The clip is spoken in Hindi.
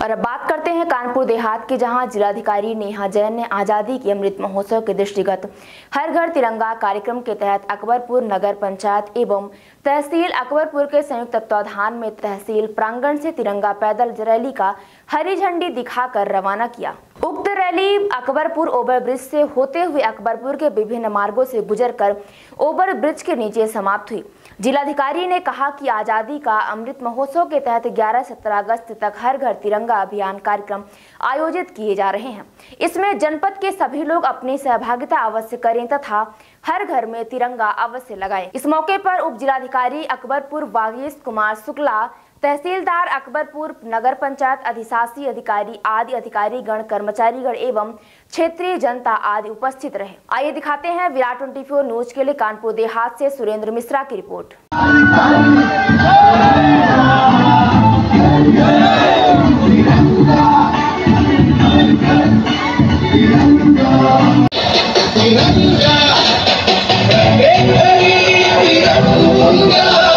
और अब बात करते हैं कानपुर देहात की, जहां जिलाधिकारी नेहा जैन ने आजादी के अमृत महोत्सव के दृष्टिगत हर घर तिरंगा कार्यक्रम के तहत अकबरपुर नगर पंचायत एवं तहसील अकबरपुर के संयुक्त तत्वाधान में तहसील प्रांगण से तिरंगा पैदल रैली का हरी झंडी दिखाकर रवाना किया। उक्त रैली अकबरपुर ओवरब्रिज से होते हुए अकबरपुर के विभिन्न मार्गों से गुजरकर ओवरब्रिज के नीचे समाप्त हुई। जिलाधिकारी ने कहा कि आजादी का अमृत महोत्सव के तहत 11-17 अगस्त तक हर घर तिरंगा अभियान कार्यक्रम आयोजित किए जा रहे हैं। इसमें जनपद के सभी लोग अपनी सहभागिता अवश्य करें तथा हर घर में तिरंगा अवश्य लगाएं। इस मौके पर उप जिलाधिकारी अकबरपुर वागीश कुमार शुक्ला, तहसीलदार अकबरपुर, नगर पंचायत अधिशासी अधिकारी आदि अधिकारी गण, कर्मचारीगण एवं क्षेत्रीय जनता आदि उपस्थित रहे। आइए दिखाते हैं विराट 24 न्यूज के लिए कानपुर देहात से सुरेंद्र मिश्रा की रिपोर्ट। तिरंगा